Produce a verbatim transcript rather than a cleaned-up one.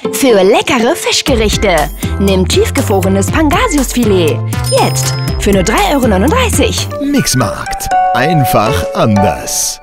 Für leckere Fischgerichte. Nimm tiefgefrorenes Pangasiusfilet. Jetzt für nur drei Euro neununddreißig. Mixmarkt. Einfach anders.